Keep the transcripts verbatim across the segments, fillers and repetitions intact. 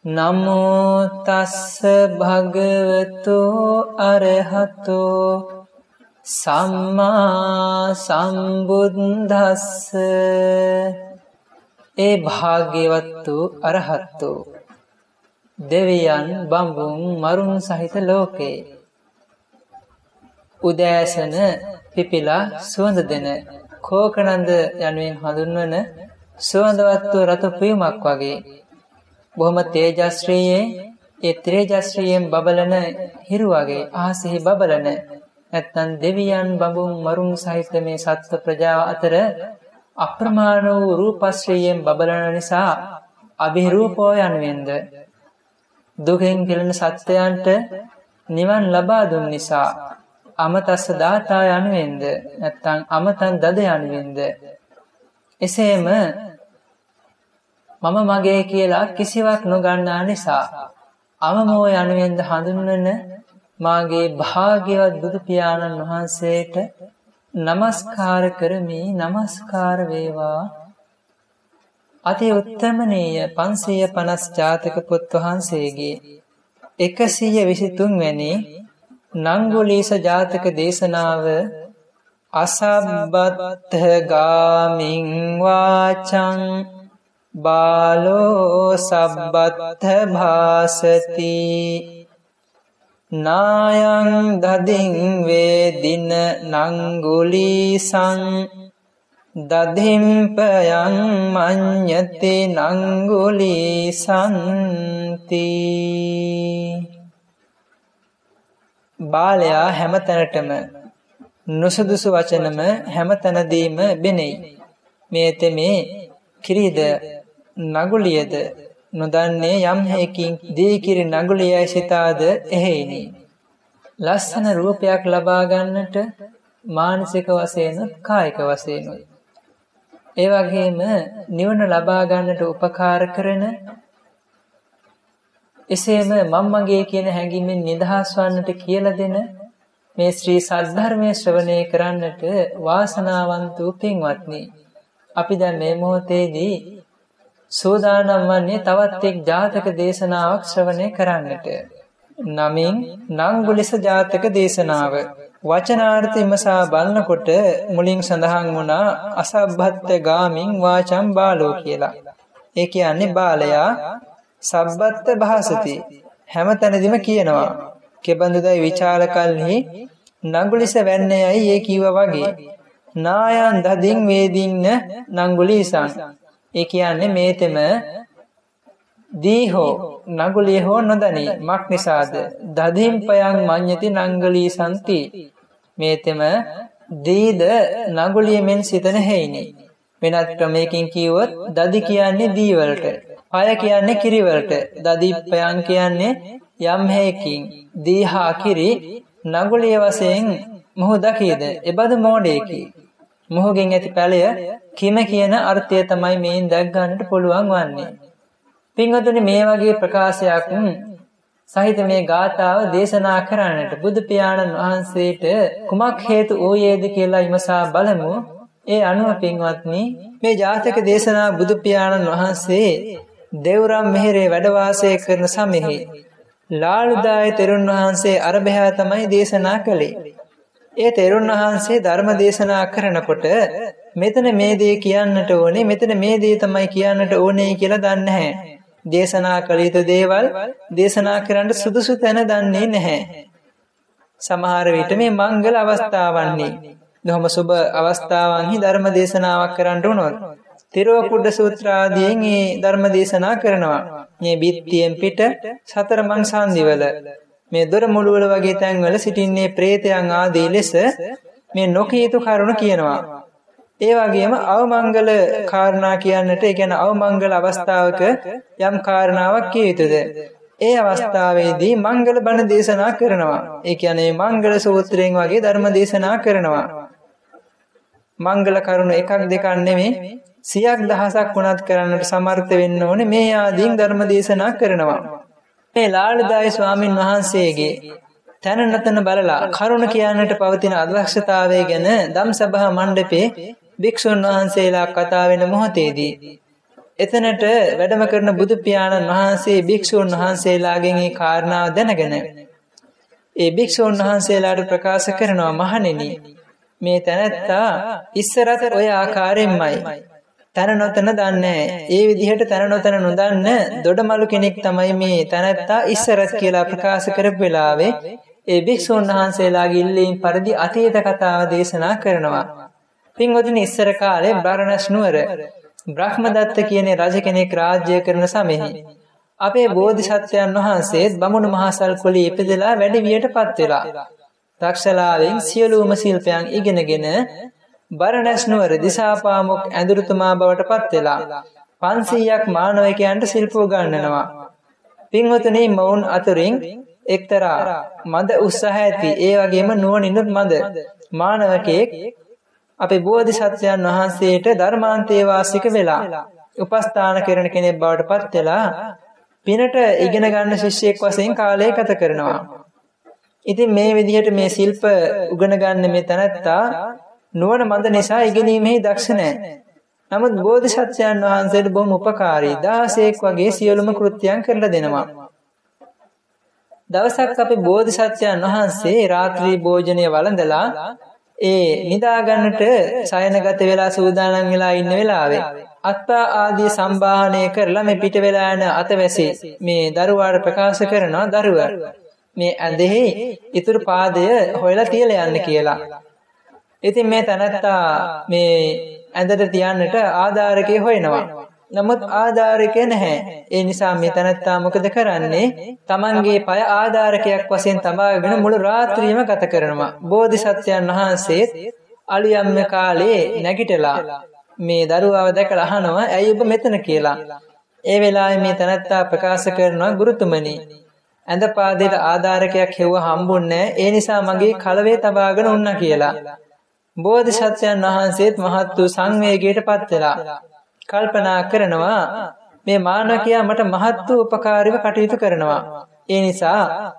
නමෝ තස්ස භගවතු අරහතෝ සම්මා සම්බුද්දස්ස. ඒ භාග්‍යවත් වූ අරහතෝ දෙවියන් බඹුන් මරුන් සහිත ලෝකේ උදෑසන පිපිලා සුවඳ දෙන කෝකනන්ද යනුවෙන් හඳුන්වන සුවඳවත් වූ රතු පියුමක් වගේ බොහොම තේජස්ශ්‍රීයේ ඒ තේජස්ශ්‍රීයෙන් බබලන හිරු වගේ ආසෙහි බබලන නැත්නම් දෙවියන් බඹුන් මරුන් සහිත මේ සත්ත්ව ප්‍රජාව අතර අප්‍රමාණ වූ රූපශ්‍රීයෙන් බබලන නිසා අභිරූපෝ යනුවෙන්ද දුකෙන් පෙළෙන සත්වයන්ට නිවන් ලබා දුන් නිසා අමතස්ස දාතා යනුවෙන්ද නැත්නම් අමතන් දද යනුවෙන්ද එසේම මම මගේ කියලා කිසිවක් නොගන්නා නිසා අමමෝ යනුවෙන්ද හඳුන්වන මාගේ භාග්‍යවත් බුදු පියාණන් වහන්සේට නමස්කාර කරමි. නමස්කාර වේවා. අති උත්තමනීය පන්සිය පනස් ජාතක පුත් වහන්සේගේ එකසිය විසිතුන් වැනි නංගුලීස ජාතක දේශනාව අසබ්බත්ථ ගාමින් වාචං බාලෝ සබ්බත්ථ භාසති නායං දදින් වේදින නංගුලීසං දදිම්පයං මඤ්ඤති නංගුලීසන්ති. බාලයා හැමතැනටම නුසුදුසු වචනම හැමතැනදීම බෙනෙයි. මේ තෙමේ කිරිද නගුලියද නොදන්නේ යම් හේකින් දී කිරි නගුලියයි සිතාද එහෙයිනි. ලස්සන රූපයක් ලබා ගන්නට මානසික වශයෙන් කායික වශයෙන් ඒ වගේම නිවන ලබා ගන්නට උපකාර කරන එසේම මම මගේ කියන හැඟීමෙන් නිදහස් වන්නට කියලා දෙන මේ ශ්‍රී සද්ධර්මයේ ශ්‍රවණය කරන්නට වාසනාවන්ත වූ පින්වත්නි, අපි දැන් මේ මොහොතේදී සෝදානම් වන්නේ තවත් එක් ජාතක දේශනාවක් ශ්‍රවණය කරන්නට. නමින් නංගුලිස ජාතක දේශනාව. වචනාර්ථ විමසා බලනකොට මුලින් සඳහන් වුණා අසබ්බත්ත ගාමින් වාචම් බාලෝ කියලා. ඒ කියන්නේ බාලයා සබ්බත්ත භාසති හැමතැනදීම කියනවා. කෙබඳුදයි විචාල කල්හි නංගුලිස වැන්නේයි ඒ කිව්වා වගේ. නායන් දදින් වේදින්න නංගුලීසං. ඒ කියන්නේ මේතෙම දී හෝ නගුලිය හෝ නොදනී මක් නිසාද දදිම්පයන් මඤ්ඤති නංගලීසන්ති. මේතෙම දීද නගුලියමෙන් සිතන හේිනි. වෙනත් ක්‍රමයකින් කිව්වොත් දදි කියන්නේ දී වලට, පය කියන්නේ කිරි වලට, දදිප්පයන් කියන්නේ යම් හේකින් දීහා කිරි නගුලිය වශයෙන් මොහු දකීද එබඳු මෝඩයෙකි. මොහුගෙන් ඇති පැලය කිම කියන අර්ථය තමයි මේන් දැක් ගන්නට පුළුවන් වන්නේ. පින්වතුනි, මේ වගේ ප්‍රකාශයක් සහිත මේ ගාථාව දේශනා කරන්නට බුදු පියාණන් වහන්සේට කුමක් හේතු වූයේද කියලා විමසා බලමු. ඒ අනුව පින්වත්නි, මේ ජාතක දේශනා බුදු පියාණන් වහන්සේ දෙව්රම් මෙහෙරේ වැඩ වාසය කරන සමෙහි ලාළුදායි තෙරුන් වහන්සේ අරබයා තමයි දේශනා කළේ. ඒ තෙරුන් වහන්සේ ධර්ම දේශනා කරනකොට මෙතන මේ දේ කියන්නට ඕනේ, මෙතන මේ දේ තමයි කියන්නට ඕනේ කියලා දන්නේ නැහැ. දේශනා කළ යුතු දේවල් දේශනා කරන්න සුදුසු තැන දන්නේ නැහැ. සමහර විට මේ මංගල අවස්ථාවන්නේ දහම සුබ අවස්ථාවන්හි ධර්ම දේශනාවක් කරන්න උනොත් තිරෝකුඩ සූත්‍ර ආදීන් මේ ධර්ම දේශනා කරනවා. මේ බිත්තියෙන් පිට සතර මං සාන්දිවල මේ දොර මුළුවල වගේ තැන්වල සිටින්නේ ප්‍රේතයන් ආදී ලෙස මේ නොකියුතු කරුණ කියනවා. ඒ වගේම අවමංගල කාරණා කියන්නට, ඒ කියන්නේ අවමංගල අවස්ථාවක යම් කාරණාවක් කිය යුතුද ඒ අවස්ථාවේදී මංගල බණ දේශනා කරනවා. ඒ කියන්නේ මංගල සූත්‍රයෙන් වගේ ධර්ම දේශනා කරනවා. මංගල කරුණ එකක් දෙකක් නෙමෙයි සියක් දහසක් වුණත් කරන්නට සමර්ථ වෙන්න ඕනේ. මේ ආදීන් ධර්ම දේශනා කරනවා. මේ ලාලදායි ස්වාමින් වහන්සේගේ තන නතන බලලා කරුණ කියන්නට පවතින අදක්ෂතාවය ගැන ධම්සභා මණ්ඩපේ භික්ෂුන් වහන්සේලා කතා වෙන මොහොතේදී එතනට වැඩම කරන බුදු පියාණන් වහන්සේ භික්ෂුන් වහන්සේලාගෙන් මේ කාරණාව දැනගෙන ඒ භික්ෂුන් වහන්සේලාට ප්‍රකාශ කරනවා මහණෙනි මේ තැනැත්තා ඉස්සරත් ඔය ආකාරයෙන්මයි තන නොතන දන්නේ ඒ විදිහට තන නොතන නොදන්න දොඩමලු කෙනෙක් තමයි මේ තැනැත්තා ඉස්සරත් කියලා ප්‍රකාශ කරපු වෙලාවේ ඒ භික්ෂුන් වහන්සේලාගේ ඉල්ලීම් පරිදි අතීත කතාව දේශනා කරනවා. පින්වතුනි ඉස්සර කාලේ බරණස් නුවර බ්‍රහ්මදත්ත කියන රජ කෙනෙක් රාජ්‍ය කරන සමයේ අපේ බෝධිසත්වයන් වහන්සේත් බමුණු මහසල් කුලයේ ඉපදලා වැඩි වියටපත් වෙලා දක්ෂලාවෙන් සියලුම ශිල්පයන් ඉගෙනගෙන බරණස් නුවර දිසාපාමොක් ඇඳුරුතුමා බවට පත් වෙලා පන්සීයක් මානවකයන්ට ශිල්ප උගන්වනවා. පින්වතුනි මොවුන් අතුරින් එක්තරා මද උත්සාහ ඇති ඒ වගේම නුවණිනුත් මද මානවකෙක් අපේ බෝධිසත්වයන් වහන්සේට ධර්මාන්තේ වාසික වෙලා උපස්ථාන කරන කෙනෙක් බවට පත් වෙලා පිනට ඉගෙන ගන්න ශිෂ්‍යයෙක් වශයෙන් කාලය ගත කරනවා. ඉතින් මේ විදිහට මේ ශිල්ප උගන ගන්න මේ තනත්තා නුවණ මන්ද නිසා ඉගෙනීමේ දක්ෂ නැහැ. නමුත් බෝධිසත්වයන් වහන්සේට බොහොම උපකාරී දහසෙක් වගේ සියලුම කෘත්‍යයන් කරලා දෙනවා. දවසක් අපේ බෝධිසත්වයන් වහන්සේ රාත්‍රී භෝජනය වළඳලා ඒ නිදා ගන්නට සයනගත වෙලා සූදානම් වෙලා ඉන්න වෙලාවේ අත්පා ආදී සම්බාහනය කරලා මේ පිට වෙලා යන අතවැසි මේ දරුවාට ප්‍රකාශ කරනවා දරුවා මේ ඇඳෙහි ඉතුරු පාදය හොයලා තියලා යන්න කියලා. ඉතින් මේ තනත්තා මේ ඇඳට තියන්නට ආධාරකේ හොයනවා. නමුත් ආධාරකේ නැහැ. ඒ නිසා මේ තනත්තා මොකද කරන්නේ? තමන්ගේ පය ආධාරකයක් වශයෙන් තබාගෙන මුළු රාත්‍රියම ගත කරනවා. බෝධිසත්වයන් වහන්සේත් අලියම්ම කාලේ නැගිටලා මේ දරුවාව දැකලා අහනවා ඇයි ඔබ මෙතන කියලා. ඒ වෙලාවේ මේ තනත්තා ප්‍රකාශ කරනවා ගුරුතුමනි ඇඳ පාදයට ආධාරකයක් හෙව්ව හම්බුන්නේ ඒ නිසා මගේ කලවේ තබාගෙන උන්නා කියලා. බෝධිසත්වයන් වහන්සේත් මහත් වූ සංවේගයටපත් වෙලා කල්පනා කරනවා මේ මානවකයා මට මහත් වූ උපකාරීව කටයුතු කරනවා. ඒ නිසා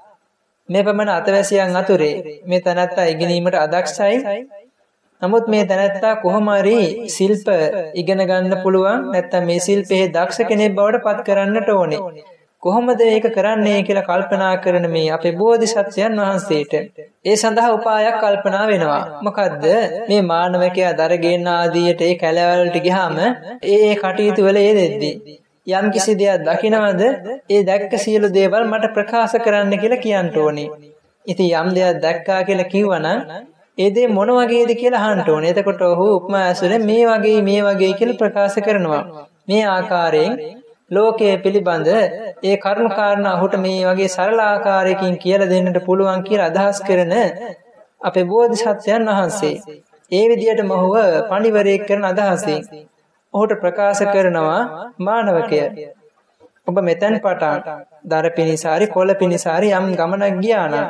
මේ පමණ අතවැසියන් අතුරේ මේ තනත්තා ඉගෙනීමට අදක්ෂයි. නමුත් මේ තනත්තා කොහොම හරි ශිල්ප ඉගෙන ගන්න පුළුවන් නැත්නම් මේ ශිල්පයේ දක්ෂ කෙනෙක් බවට පත් කරන්නට ඕනේ. කොහොමද ඒක කරන්නේ කියලා කල්පනා කරන මේ අපේ බෝධිසත්වයන් වහන්සේට ඒ සඳහා උපායක් කල්පනා වෙනවා. මොකද්ද? මේ මානවකයා දරගෙන ආදීයට ඒ කැලෑවලට ගියාම ඒ ඒ කටයුතු වල යෙදෙද්දී යම් කිසි දෙයක් දකින්නවද? ඒ දැක්ක සියලු දේවල් මට ප්‍රකාශ කරන්න කියලා කියන්න ඕනේ. ඉතින් යම් දෙයක් දැක්කා කියලා කිව්වනම් ඒ දේ මොන වගේද කියලා අහන්න ඕනේ. එතකොට ඔහු උපමා ඇසුරෙන් මේ වගේ මේ වගේ කියලා ප්‍රකාශ කරනවා. මේ ආකාරයෙන් ලෝකයේ පිළිබඳ ඒ කරුණු කාරණා ඔහුට මේ වගේ සරල ආකාරයකින් කියලා දෙන්නට පුළුවන් කියලා අදහස් කරන අපේ බෝධිසත්වයන් වහන්සේ ඒ විදිහටම ඔහුව පණිවරයෙක් කරන අදහසින් ඔහුට ප්‍රකාශ කරනවා මානවකය ඔබ මෙතෙන් පටන් දර පිනිසාරි කොළ පිනිසාරි යම් ගමනක් ගියා නම්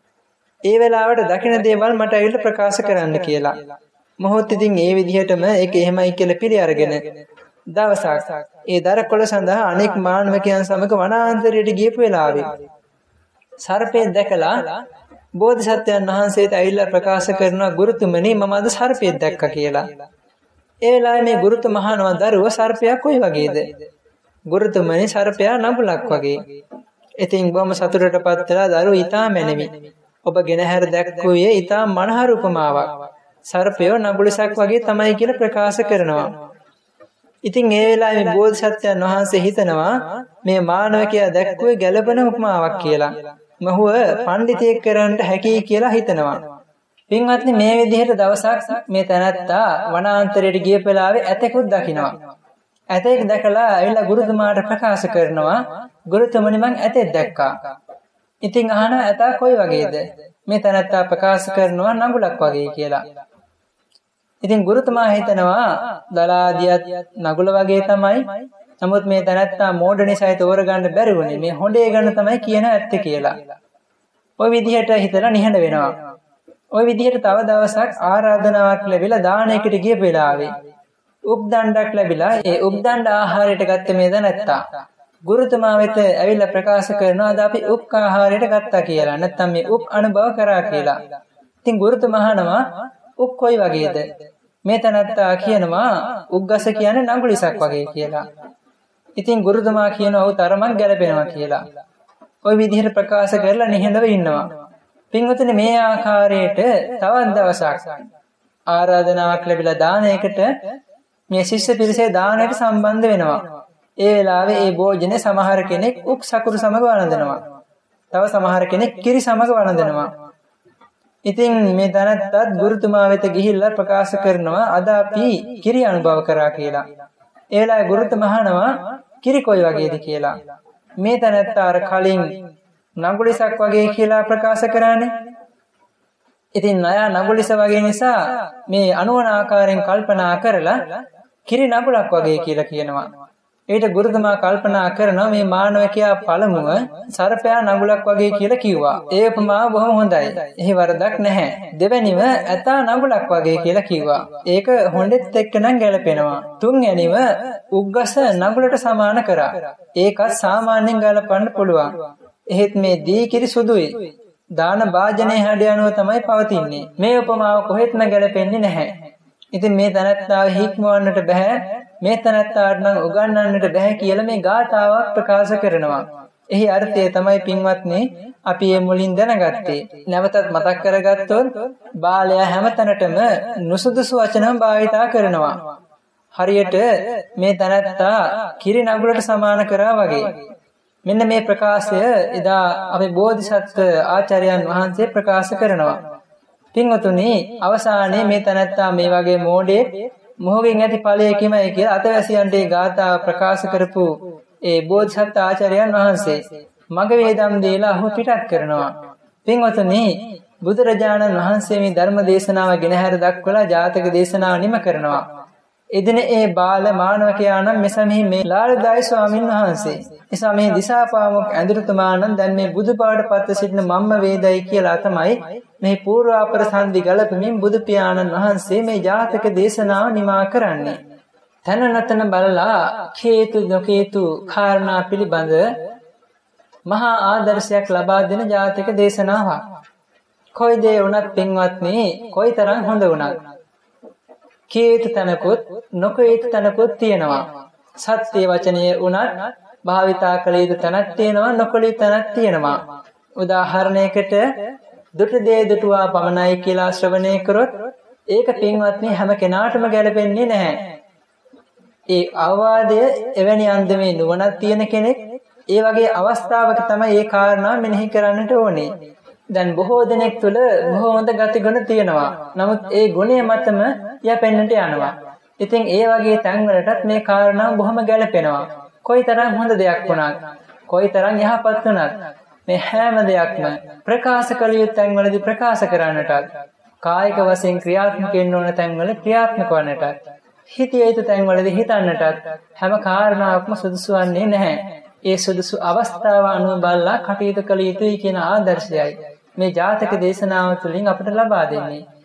ඒ වෙලාවට දකින දේවල් මට ඇවිල්ලා ප්‍රකාශ කරන්න කියලා. මොහොත් ඉතින් ඒ විදිහටම ඒක එහෙමයි කියලා පිළි අරගෙන දවසක් ඒ දරකොළ සඳහා අනෙක් මානවකයන් සමග වනාන්තරයට ගියපු වෙලාවේ සර්පයෙන් දැකලා බෝධිසත්වයන් වහන්සේට ඇවිල්ලා ප්‍රකාශ කරනවා ගුරුතුමනි මම අද සර්පයෙක් දැක්කා කියලා. ඒ වෙලාවේ මේ ගුරුතුමා අහනවා දරුව සර්පයා කොයි වගේද? ගුරුතුමනි සර්පයා නඹුලක් වගේ. ඉතින් බොහොම සතුටටපත් වෙලා දරුව ඊටා මැනවි. ඔබ ගෙනහැර දැක්කුවේ ඊටා මනහර උපමාවක්. සර්පයෝ නඹුලසක් වගේ තමයි කියලා ප්‍රකාශ කරනවා. ඉතින් ඒ වෙලාවේ මේ බෝධිසත්වයන් වහන්සේ හිතනවා මේ මානවකයා දැක්කුවේ ගැළපෙන උපමාවක් කියලා. මහුව පඬිතෙක් කරන්නට හැකි කියලා හිතනවා. පින්වත්නි මේ විදිහට දවසක් මේ තැනැත්තා වනාන්තරයට ගිය වෙලාවේ ඇතෙකුත් දකිනවා. ඇතෙක් දැකලා ඇවිල්ලා ගුරුතුමාට ප්‍රකාශ කරනවා ගුරුතුමනි මං ඇතෙක් දැක්කා. ඉතින් අහනවා ඇතා කොයි වගේද? මේ තැනැත්තා ප්‍රකාශ කරනවා නඟුලක් වගේ කියලා. ඉතින් ගුරුතුමා හිතනවා දලාදියත් නගුල වගේ තමයි. නමුත් මේ තැනැත්තා මෝඩ නිසායි තෝරගන්න බැරි වුණේ. මේ හොඬේ ගන්න තමයි කියන ඇත්ත කියලා. ওই විදිහට හිතලා නිහඬ වෙනවා. ওই විදිහට තව දවසක් ආරාධනාවක් ලැබිලා දානයකට ගිය වෙලාවේ උප්දණ්ඩක් ලැබිලා ඒ උප්දණ්ඩ ආහාරයට ගත්ත මේ තැනැත්තා ගුරුතුමා වෙත ඇවිල්ලා ප්‍රකාශ කරනවා අද අපි උප් ආහාරයට ගත්තා කියලා. නැත්තම් මේ උප් අනුභව කරා කියලා. ඉතින් ගුරුතුමා අහනවා උප් කොයි වගේද? මේ තනත්තා කියනවා උග්ගස කියන්නේ නඟුලිසක් වගේ කියලා. ඉතින් ගුරුතුමා කියනවා ඔව් තරමක් ගැලපෙනවා කියලා. ওই විදිහට ප්‍රකාශ කරලා නිහඬව ඉන්නවා. පින්වතුනි මේ ආකාරයට තවත් දවසක් ආරාධනාවක් ලැබිලා දානයකට මේ ශිෂ්‍ය පිරිසේ දානයට සම්බන්ධ වෙනවා. ඒ වෙලාවේ ඒ භෝජනේ සමහර කෙනෙක් උක් සකුරු සමග වළඳනවා. තව සමහර කෙනෙක් කිරි සමග වළඳනවා. ඉතින් මේ තනත්තත් ගුරුතුමා වෙත ගිහිල්ලා ප්‍රකාශ කරනවා අද අපි කිරි අනුභව කරා කියලා. ඒ වෙලාවේ ගුරුතුමා අහනවා කිරි කොයි වගේද කියලා. මේ තනත්තා අර කලින් නඟුලිසක් වගේ කියලා ප්‍රකාශ කරානේ. ඉතින් නයා නඟුලිස වගේ නිසා මේ අනුවන ආකාරයෙන් කල්පනා කරලා කිරි නඟුලක් වගේ කියලා කියනවා. ඊට ගුරුතුමා කල්පනා කරනවා මේ මානවකයා පළමුව සර්පයා නඟුලක් වගේ කියලා කිව්වා. ඒ උපමාව බොහොම හොඳයි. එහි වරදක් නැහැ. දෙවැනිව ඇතා නඟුලක් වගේ කියලා කිව්වා. ඒක හොඬෙත් එක්ක නම් ගැලපෙනවා. තුන්වැනිව උග්ගස නඟුලට සමාන කරා. ඒකත් සාමාන්‍යයෙන් ගලපන්න පුළුවන්. එහෙත් මේ දීකිරි සුදුයි. දාන වාජනේ හැඩය අනුව තමයි පවතින්නේ. මේ උපමාව කොහෙත්ම ගැලපෙන්නේ නැහැ. ඉතින් මේ තනත්තාව හික්මවන්නට බෑ. මේ තනත්තාට නම් උගන්වන්නට බෑ කියලා මේ ගාථාවක් ප්‍රකාශ කරනවා. එහි අර්ථය තමයි පින්වත්නි අපි මේ මුලින් දැනගත්තේ. නැවතත් මතක් කරගත්තොත් බාලයා හැමතැනටම නුසුදුසු වචන භාවිතා කරනවා. හරියට මේ තනත්තා කිරි නඟුලට සමාන කරා වගේ. මෙන්න මේ ප්‍රකාශය එදා අපේ බෝධිසත්ව ආචාර්යයන් වහන්සේ ප්‍රකාශ කරනවා. පින්වතුනි අවසානයේ මේ තනත්තා මේ වගේ මෝඩේ මොහොගෙන් ඇති ඵලයකමයි කියලා අතවැසියන්ට ඒ ගාථා ප්‍රකාශ කරපු ඒ බෝධිසත්ව ආචාර්යයන් වහන්සේ මග වේදම් දීලා අහු පිටත් කරනවා. පින්වතුනි බුදුරජාණන් වහන්සේ මේ ධර්ම දේශනාව ගෙනහැර දක්වලා ජාතක දේශනාව නිම කරනවා. එදින ඒ බාල මානවකයාණන් මෙසමෙහි මේ ලාල්දායි ස්වාමින් වහන්සේ. එසා මේ දිසාපාමොක් ඇඳුරුතුමාණන් දැන් මේ බුදුපාට පත්ව සිටින මම්ම වේදයි කියලා තමයි මේ පූර්වාපර සංදි ගලපමින් බුදු පියාණන් වහන්සේ මේ ජාතක දේශනාව නිමා කරන්නේ. තන නතන බලලා හේතු නොහේතු කාරණා පිළිබඳ මහා ආදර්ශයක් ලබා දෙන ජාතක දේශනාවක්. කොයි දේ වුණත් පින්වත්නි කොයිතරම් හොඳ වුණත් කීිත තනකුත් නොකීිත තනකුත් තියෙනවා. සත්‍ය වචනයේ උනත් භාවිතා කළ යුතු තැනක් තියෙනවා නොකළ යුතු තැනක් තියෙනවා. උදාහරණයකට දුටු දේ දුටුවා පමණයි කියලා ශ්‍රවණය කරොත් ඒක පින්වත්නි හැම කෙනාටම ගැලපෙන්නේ නැහැ. ඒ අවවාදය එවැනි අන්දමේ නුවණක් තියෙන කෙනෙක් ඒ වගේ අවස්ථාවක තමයි ඒ කාරණා මෙනෙහි කරන්නට ඕනේ. දැන් බොහෝ දෙනෙක් තුල බොහෝ හොඳ ගතිගුණ තියෙනවා. නමුත් ඒ ගුණය මතම යැපෙන්නට යනවා. ඉතින් ඒ වගේ තැන්වලටත් මේ කාරණා බොහොම ගැළපෙනවා. කොයිතරම් හොඳ දෙයක් වුණත්, කොයිතරම් යහපත් වුණත් මේ හැම දෙයක්ම ප්‍රකාශ කළ යුතු තැන්වලදී ප්‍රකාශ කරන්නටත්, කායික වශයෙන් ක්‍රියාත්මක වෙන්න ඕන තැන්වල ක්‍රියාත්මක වන්නටත්, හිතිය යුතු තැන්වලදී හිතන්නටත් හැම කාරණාවක්ම සුදුසු වන්නේ නැහැ. ඒ සුදුසු අවස්ථාව අනුව බලලා කටයුතු කළ යුතුයි කියන ආදර්ශයයි මේ ජාතක දේශනාව තුළින් අපට ලබා දෙන්නේ.